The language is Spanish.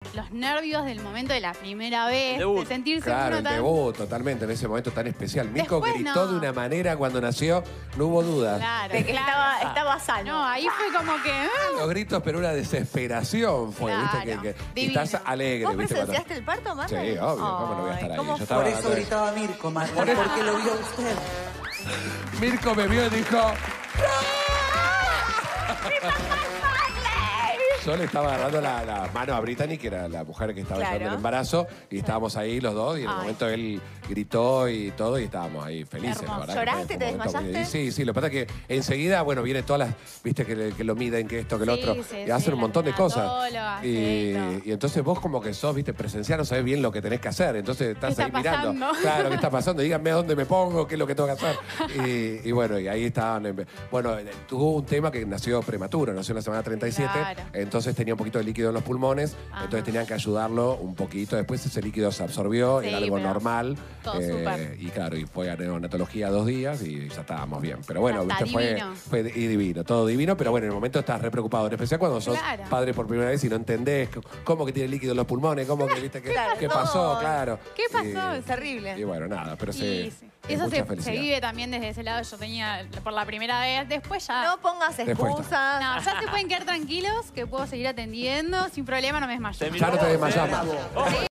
los nervios del momento de la primera vez, de sentirse claro, uno el tan... debut, totalmente, en ese momento tan especial. Mirko Después gritó no. de una manera cuando nació, no hubo duda. Claro, De que estaba sano. No, ahí fue como que... Los gritos, pero una desesperación fue, Claro, ¿viste? Y divino. estás alegre, ¿Vos ¿viste? presenciaste el parto, Marta? Sí, obvio, ¿cómo no voy a estar ahí? ¿Cómo Yo fue? Por eso gritaba Mirko, Marta, porque lo vio usted. Mirko me vio y dijo... Yo le estaba agarrando la mano a Brittany, que era la mujer que estaba llevando el embarazo, y estábamos ahí los dos, y en el momento él gritó y todo, y estábamos ahí felices. Hermoso. ¿Verdad? ¿Lloraste? Que fue ¿Te un momento desmayaste? Sí, lo que pasa es que enseguida, bueno, vienen todas las, viste, que lo miden, que esto, que lo Sí, otro, sí, y hacen un montón de cosas. tanatóloga, Y sí, entonces vos como que sos, viste, presencial, no sabés bien lo que tenés que hacer, entonces estás ¿Qué ahí está mirando. pasando? Claro, ¿qué está pasando? Díganme a dónde me pongo, qué es lo que tengo que hacer. Y bueno, y ahí estaban. Bueno, tuvo un tema que nació prematuro, nació en la semana 37, Claro. entonces tenía un poquito de líquido en los pulmones, entonces tenían que ayudarlo un poquito. Después ese líquido se absorbió, Sí, era algo pero normal. todo súper. Y claro, y fue a neonatología 2 días y ya estábamos bien. Pero bueno, Ya está, viste, divino. fue divino, todo divino, pero bueno, en el momento estás re preocupado, en especial cuando sos Claro. padre por primera vez y no entendés cómo que tiene líquido en los pulmones, cómo que, viste, Claro, qué no. pasó, claro. ¿Qué pasó? Es terrible. Y bueno, nada, pero Sí, sí. sí. es Eso mucha se felicidad. vive también desde ese lado. Yo tenía por la primera vez, después ya... No pongas Después excusas. No, ya se pueden quedar tranquilos, que puedo seguir atendiendo, sin problema, no me desmayo. Ya no te desmayás más. Sí.